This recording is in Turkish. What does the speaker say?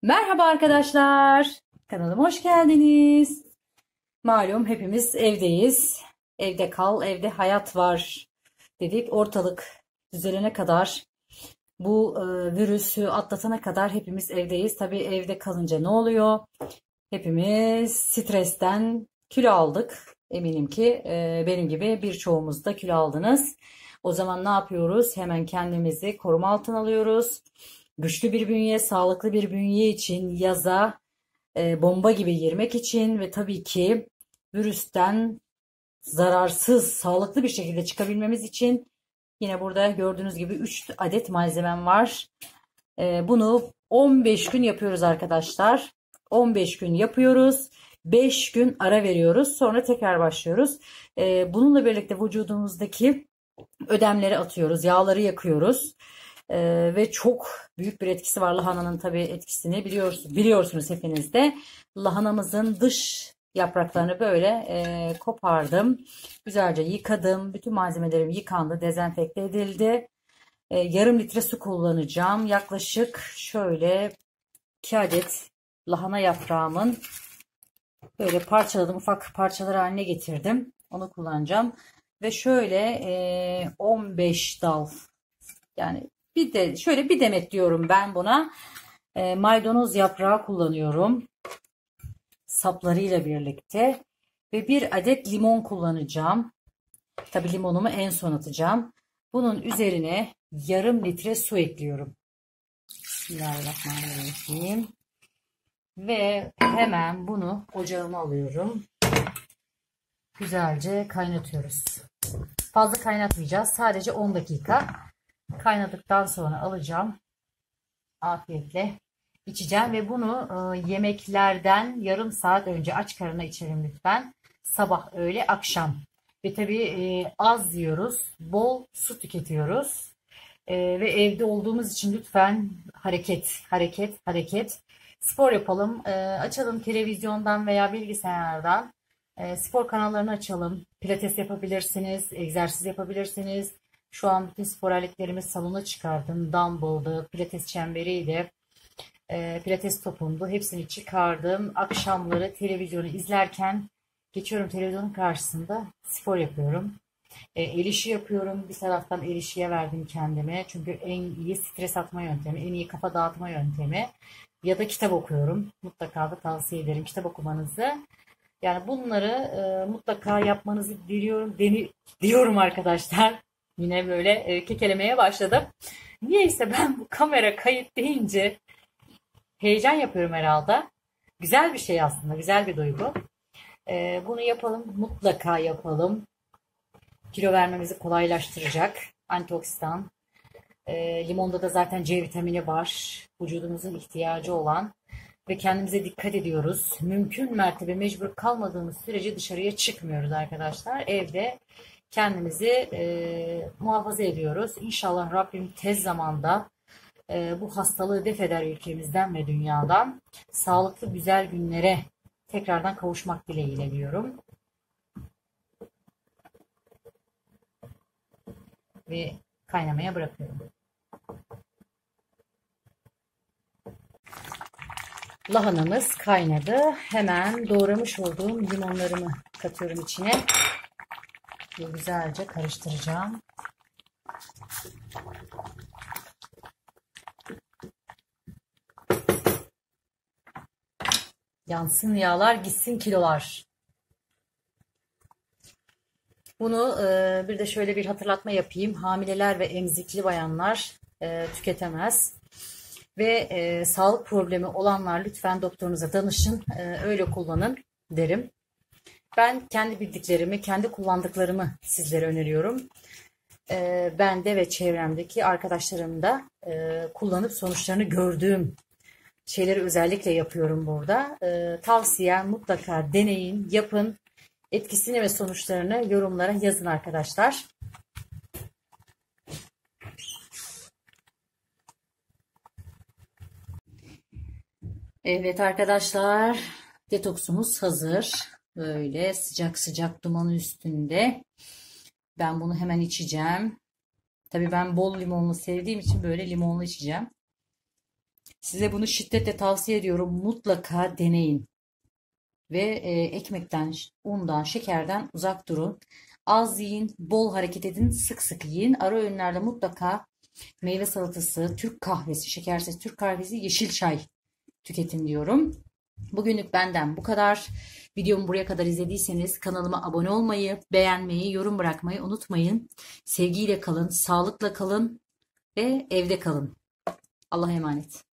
Merhaba arkadaşlar. Kanalıma hoş geldiniz. Malum hepimiz evdeyiz. Evde kal, evde hayat var dedik. Ortalık düzelene kadar, bu virüsü atlatana kadar hepimiz evdeyiz. Tabii evde kalınca ne oluyor? Hepimiz stresten kilo aldık. Eminim ki benim gibi birçoğumuz da kilo aldınız. O zaman ne yapıyoruz? Hemen kendimizi koruma altına alıyoruz. Güçlü bir bünye, sağlıklı bir bünye için yaza bomba gibi girmek için ve tabii ki virüsten zararsız, sağlıklı bir şekilde çıkabilmemiz için yine burada gördüğünüz gibi 3 adet malzemem var. Bunu 15 gün yapıyoruz arkadaşlar. 15 gün yapıyoruz. 5 gün ara veriyoruz. Sonra tekrar başlıyoruz. Bununla birlikte vücudumuzdaki ödemleri atıyoruz. Yağları yakıyoruz. Ve çok büyük bir etkisi var. Lahananın tabii etkisini biliyorsunuz hepiniz de. Lahanamızın dış yapraklarını böyle kopardım. Güzelce yıkadım. Bütün malzemelerim yıkandı, dezenfekte edildi. Yarım litre su kullanacağım. Yaklaşık şöyle 2 adet lahana yaprağımın böyle parçaladım. Ufak parçalar haline getirdim. Onu kullanacağım. Ve şöyle 15 dal, yani bir de şöyle bir demet diyorum ben buna. Maydanoz yaprağı kullanıyorum. Saplarıyla birlikte. Ve bir adet limon kullanacağım. Tabii limonumu en son atacağım. Bunun üzerine yarım litre su ekliyorum. Bismillahirrahmanirrahim. Ve hemen bunu ocağıma alıyorum. Güzelce kaynatıyoruz. Fazla kaynatmayacağız. Sadece 10 dakika. Kaynadıktan sonra alacağım. Afiyetle içeceğim ve bunu yemeklerden yarım saat önce aç karnına içelim lütfen. Sabah, öğle, akşam. Ve tabii az yiyoruz. Bol su tüketiyoruz. Ve evde olduğumuz için lütfen hareket, hareket, hareket. Spor yapalım. Açalım televizyondan veya bilgisayardan. Spor kanallarını açalım. Pilates yapabilirsiniz, egzersiz yapabilirsiniz. Şu an bütün spor aletlerimi salona çıkardım. Dumbbell'dı, pilates çemberiydi, pilates topumdu. Hepsini çıkardım. Akşamları televizyonu izlerken geçiyorum televizyonun karşısında spor yapıyorum. El işi yapıyorum. Bir taraftan el işiye verdim kendime. Çünkü en iyi stres atma yöntemi, en iyi kafa dağıtma yöntemi. Ya da kitap okuyorum. Mutlaka da tavsiye ederim kitap okumanızı. Yani bunları mutlaka yapmanızı diyorum arkadaşlar. Yine böyle kekelemeye başladım. Niyeyse ben bu kamera kayıt deyince heyecan yapıyorum herhalde. Güzel bir şey aslında, güzel bir duygu. Bunu yapalım, mutlaka yapalım. Kilo vermemizi kolaylaştıracak. Antioksidan. Limonda da zaten C vitamini var. Vücudumuzun ihtiyacı olan. Ve kendimize dikkat ediyoruz. Mümkün mertebe mecbur kalmadığımız sürece dışarıya çıkmıyoruz arkadaşlar. Evde kendimizi muhafaza ediyoruz. İnşallah Rabbim tez zamanda bu hastalığı def eder ülkemizden ve dünyadan. Sağlıklı güzel günlere tekrardan kavuşmak dileğiyle diyorum. Ve kaynamaya bırakıyorum. Lahanamız kaynadı. Hemen doğramış olduğum limonlarımı katıyorum içine. Ve güzelce karıştıracağım. Yansın yağlar, gitsin kilolar. Bunu bir de şöyle bir hatırlatma yapayım. Hamileler ve emzikli bayanlar tüketemez. Ve sağlık problemi olanlar lütfen doktorunuza danışın. Öyle kullanın derim. Ben kendi bildiklerimi, kendi kullandıklarımı sizlere öneriyorum. Ben de ve çevremdeki arkadaşlarım da kullanıp sonuçlarını gördüğüm şeyleri özellikle yapıyorum burada. Tavsiyem mutlaka deneyin, yapın. Etkisini ve sonuçlarını yorumlara yazın arkadaşlar. Evet arkadaşlar, detoksumuz hazır. Böyle sıcak sıcak dumanın üstünde. Ben bunu hemen içeceğim. Tabii ben bol limonlu sevdiğim için böyle limonlu içeceğim. Size bunu şiddetle tavsiye ediyorum. Mutlaka deneyin. Ve ekmekten, undan, şekerden uzak durun. Az yiyin, bol hareket edin, sık sık yiyin. Ara öğünlerde mutlaka meyve salatası, Türk kahvesi, şekersiz Türk kahvesi, yeşil çay tüketin diyorum. Bugünlük benden bu kadar. Videomu buraya kadar izlediyseniz kanalıma abone olmayı, beğenmeyi, yorum bırakmayı unutmayın. Sevgiyle kalın, sağlıkla kalın ve evde kalın. Allah'a emanet.